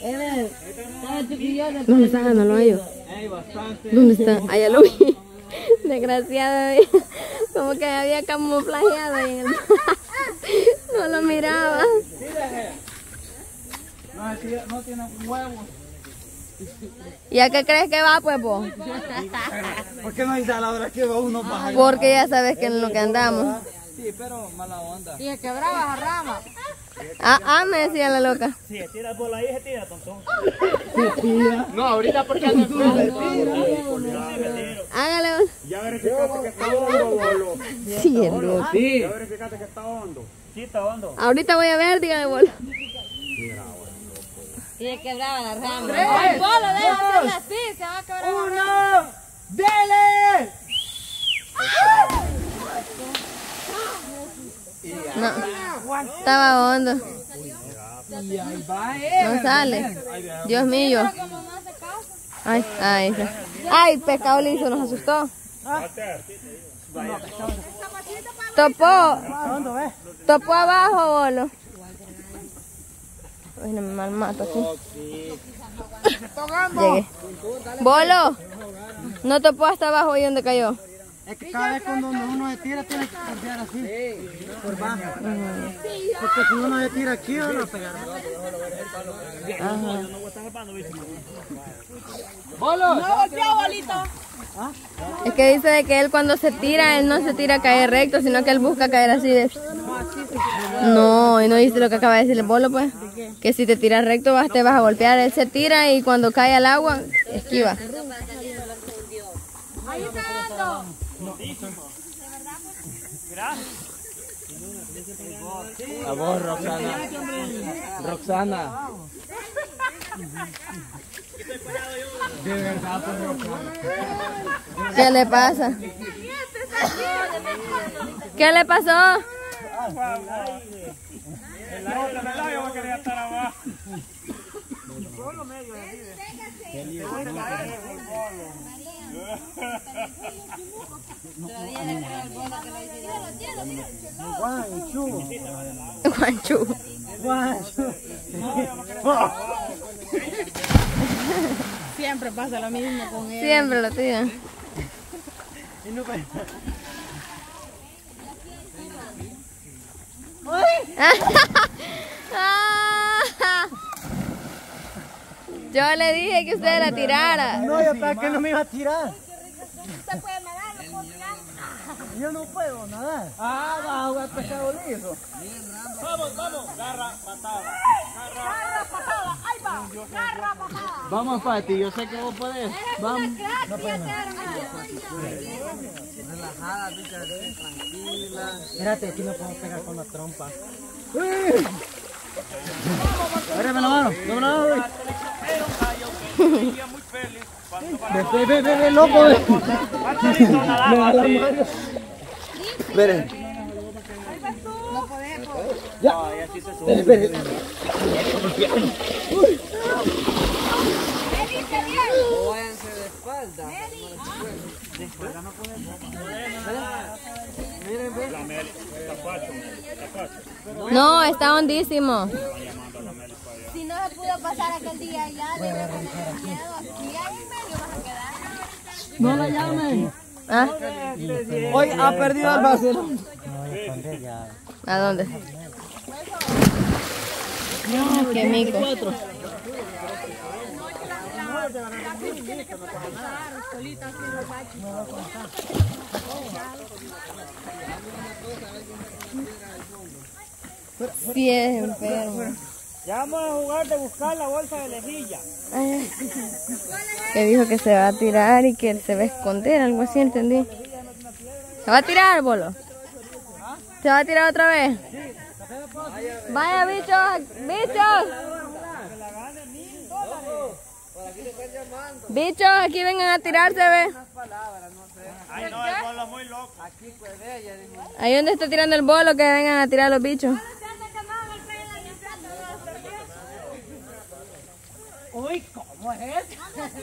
¿Dónde está? No lo hallo. ¿Dónde está? Allá lo vi. Desgraciado. Como que había camuflajeado ahí en el... No lo miraba. No tiene huevos. ¿Y a qué crees que va, pues, vos? ¿Por qué no dice a la hora que va uno para allá? Porque ya sabes que en lo que andamos. Sí, pero mala onda. Y es que brava rama. Me decía la loca. Si se tira por ahí, se tira, tontón. Se tira. No, ahorita porque anda en Hágale vos. Ya verificaste que está hondo, bolo. Sí, el loco. Sí. Ya verificaste que está hondo. Sí, está hondo. Ahorita voy a ver, dígame, bolo. Y es que brava la rama. Ay, Polo, deja hacerla así, se va a quebrar. ¡Uno! ¡Dele! No, estaba hondo. Y ahí va No sale. Dios mío. Ay, ay, ay, pescado liso, nos asustó. Topó abajo, bolo. Ay, no me malmato aquí. Llegué. Bolo, no topó hasta abajo y donde cayó. Es que cada vez cuando uno se tira tiene que cambiar así, por bajo. Porque si uno se tira aquí, van a pegar. ¡Bolo! No golpeó, bolito. Es que dice de que él cuando se tira, él no se tira a caer recto, sino que él busca caer así de... No, y no dice lo que acaba de decir el bolo, pues. Que si te tiras recto te vas a golpear. Él se tira y cuando cae al agua, esquiva. Ahí está dando. A vos, Roxana. Roxana. De verdad, pues, Roxana. ¿Qué le pasa? ¿Qué le pasó? El labio va a querer estar abajo. Juanchu. Siempre pasa lo mismo con él. Siempre lo tiran. Yo le dije que usted la tirara. No, yo pensaba que no me iba a tirar. ¿Usted puede nadar? ¿No puedo tirar? Yo no puedo nadar. Ah, va a jugar pescado liso. Vamos, vamos. Garra, patada. Garra, patada. Ahí va. Garra, patada. Vamos, Pati, yo sé que vos podés. Vamos. Relajada, bicha, tranquila. Espérate, aquí no podemos pegar con la trompa. Agárrame la mano, dame la mano. Ve, loco. Me da la mano. Esperen. Ya. Esperen. Váyanse de espalda. De espalda no podemos. Miren, ve. La Meli, está No, está hondísimo. Si no se pudo pasar aquel día ya, debe tener miedo. Aquí ahí en medio vas a quedar. No la llamen. ¿Ah? Hoy ha perdido el Barcelona. ¿A dónde? Qué mico. Sí, es enfermo. Ya vamos a jugar de buscar la bolsa de lejilla. Ay, que dijo que se va a tirar y que se va a esconder, algo así, entendí. ¿Se va a tirar, bolo? ¿Se va a tirar otra vez? Vaya, bichos, bichos. Bichos, aquí vengan a tirarse, ve. Ay, no, el bolo muy loco. Ahí donde está tirando el bolo, que vengan a tirar los bichos. Uy, ¿cómo es eso?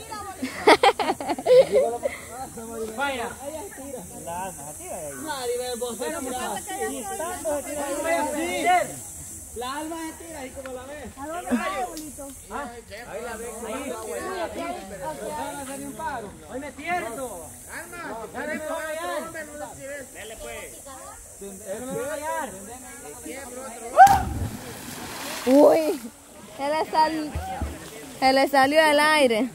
Vaya. La tira ahí. Nadie ve el bocero. La alma se tira ahí como la ves. ¿A dónde va, bolito? Ahí la ves. Ahí. Va a hacer un paro. Hoy me pierdo. Alma, dale pues. Dale pues. Él me va a hallar. Uy, se le salió del aire.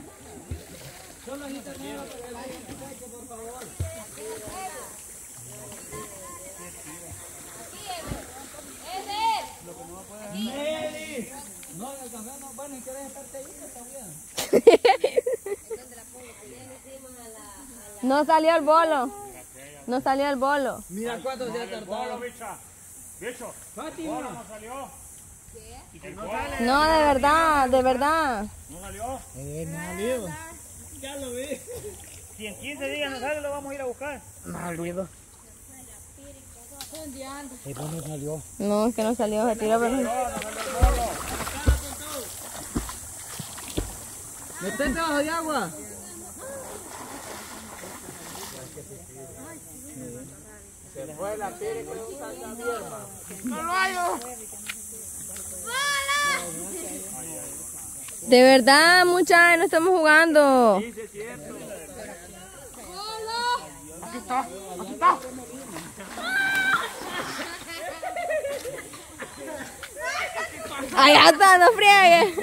No, el café no, bueno, ¿y quieres estarte ahí? Está bien. No salió el bolo. No salió el bolo. Mira cuánto se ha Bolo, tardado. bicha. Bicho. Fátima. Bolo no salió. No, de verdad, de verdad. ¿No salió? No ha salido. Ya lo vi. Si en 15 días no sale, lo vamos a ir a buscar. No ha salido. No salió. No, es que no salió, se tiró, pero... Metete bajo de agua. Se fue la piedra que no salga mi hermano. No lo hallo. De verdad, muchachos, no estamos jugando. Sí, es cierto. Aquí está, aquí está. Allá está, no friegue.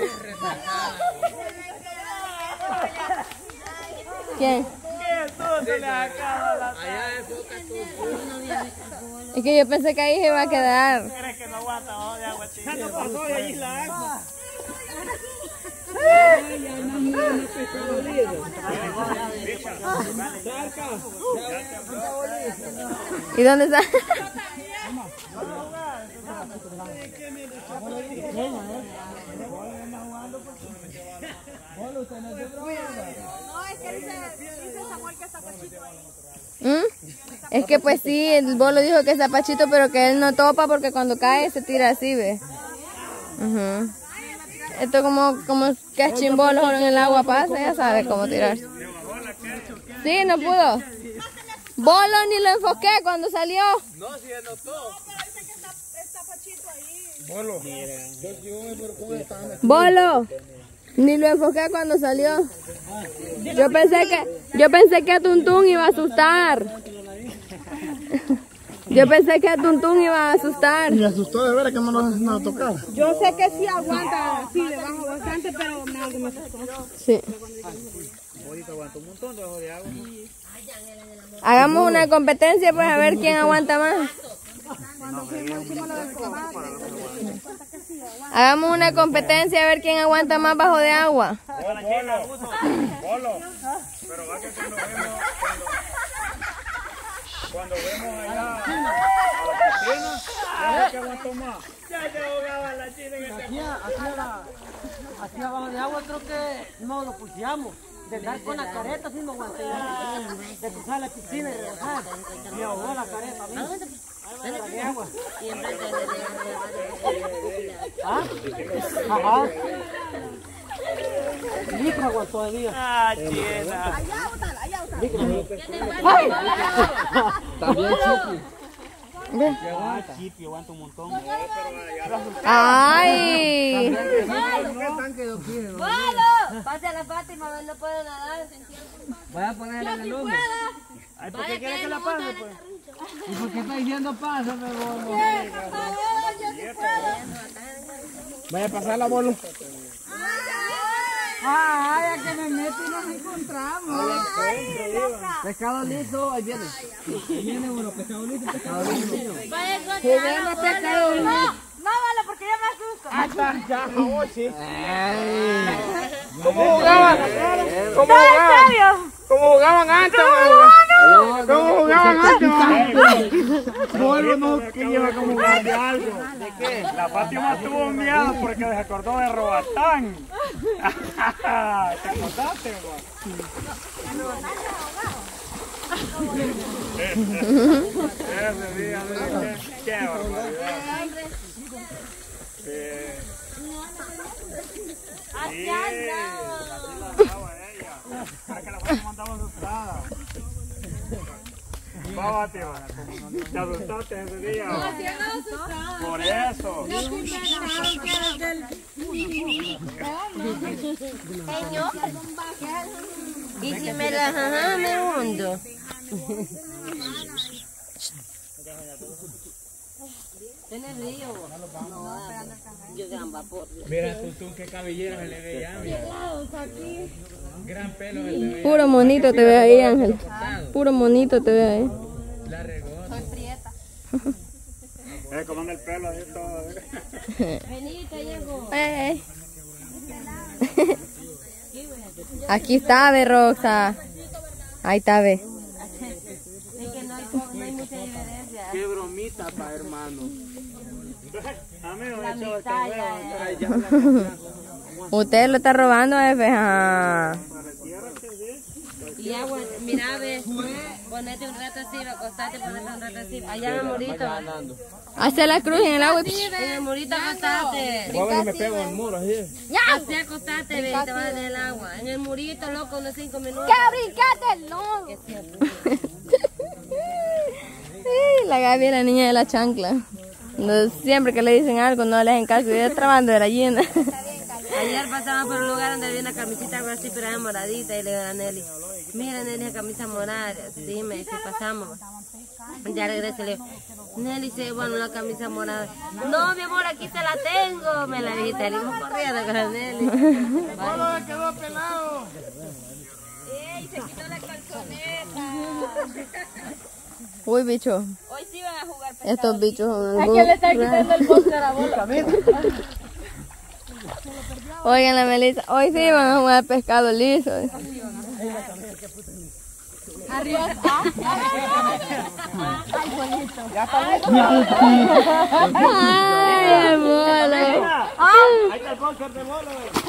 ¿Quién? Se le acaba la... Allá es boca tu. Es que yo pensé que ahí se iba a quedar. ¿Crees que no aguanta bajo de agua, chico? Ya no pasó de allí la agua. ¿Y dónde está? No, es que dice Samuel que está Pachito ahí. Es que pues sí, el bolo dijo que es zapachito, pero que él no topa porque cuando cae se tira así, ¿ves? Ujú. Esto como que es chimbolo en el agua pasa, ya sabe cómo tirar. Sí, no pudo. Bolo ni lo enfoqué cuando salió. No, si se notó. Bolo, ni lo enfoqué cuando salió. Yo pensé que a Tuntún iba a asustar. Yo pensé que a Tuntún iba a asustar. Me asustó de ver que no lo tocaba. Yo sé que sí aguanta, sí, debajo bastante, pero me asustó. Sí. Bonito aguanta un montón debajo de agua. Hagamos una competencia pues a ver quién aguanta más. Hagamos una competencia a ver quién aguanta más bajo de agua. Bolo. Pero va que cuando vemos allá a la piscina, ¿sabes que aguantó más? Ya se ahogaba la china. Aquí abajo de agua creo que no lo pusiamos. De dar con la careta sí no aguanté. De cruzar la piscina y regresar. Me ahogó la careta a mí. De agua. ¿Ah? Ajá. Licra aguantó el día. Ah, china. También Chiqui. Ah, Chipi, aguanta un montón. Ay. Pase a la Fátima, no puede nadar. Voy a ponerla en el hombro. Ay, ¿por qué quiere que la pase, pues? ¿Y por qué está diciendo pásame, bolo? Vaya a pasar la bola. Ay, a que me meto y nos encontramos. Pescado liso, ahí viene. Ahí viene uno, pescado liso, pescado liso. Jugando pescado. No, vale, porque ya me asusto. Ah, ya, oh, sí. ¿Cómo jugaban? ¿Cómo jugaban antes? ¿Cómo jugaban antes? Bolo no quiere como jugar de algo. ¿De qué? La Fátima tuvo miedo porque se acordó de Robatán. ¿Te acordaste, güey? Ese día, qué barbaridad. Sí, así la andaba ella. Para que la Fátima andaba asustada. Bábate, te asustaste ese día. Por eso. Señor. Y si me las me hundo. ¿Tiene río? No, yo gran vapor. Mira tú qué cabellera se le ve ya, mira. Gran pelo se le ve. Puro monito te ve ahí, Ángel. Puro monito te ve ahí. La regó. Soy prieta. Como en el pelo así todo. Vení, te llego. Aquí está, ve, Roxa. Ahí está, ve. Es que no hay mucha diferencia. Qué bromita, pa, hermano. Amigo, La echó el mitad ya. Usted lo está robando, jefe. Ah. Y agua, mira, ve, ponete un rato así, acostate, ponete un rato así. Allá en el murito. Hace la cruz en el agua. En el murito acostate. Voy a ver si me pego en el muro, así. Así acostate, ve, y te vas en el agua. En el murito, loco, unos 5 minutos. ¡Que brincaste el lodo! La Gaby es la niña de la chancla. No, siempre que le dicen algo no le hacen caso. Y ella trabajando de la llena. Ayer pasamos por un lugar donde había una camisita algo así, pero era moradita, y le digo a Nelly, mira Nelly, esa camisa morada, dime si pasamos. Ya regresé, le digo, Nelly, sí, bueno, una camisa morada. No, mi amor, aquí te la tengo, me la dijiste, le digo, corriendo con la Nelly. ¡Solo le quedó pelado! ¡Ey, se quitó la calzoneta! Uy, bicho. Hoy sí van a jugar pesado. Estos bichos son... ¿A quién le está quitando el bote a la bola? Oigan, la Melissa, hoy sí van a jugar pescado liso. Arriba. Ay, bonito. Ay, bola. Ahí está el póster de bola.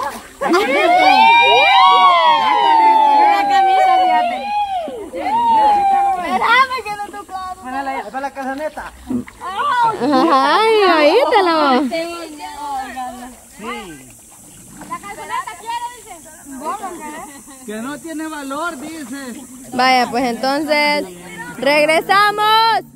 La camisa, fíjate. Espérame que no tocaba. Ahí va la calzoneta. Ay, ahí te lo. La calzoneta quiere, dice. Que no tiene valor, dice. Vaya, pues entonces regresamos.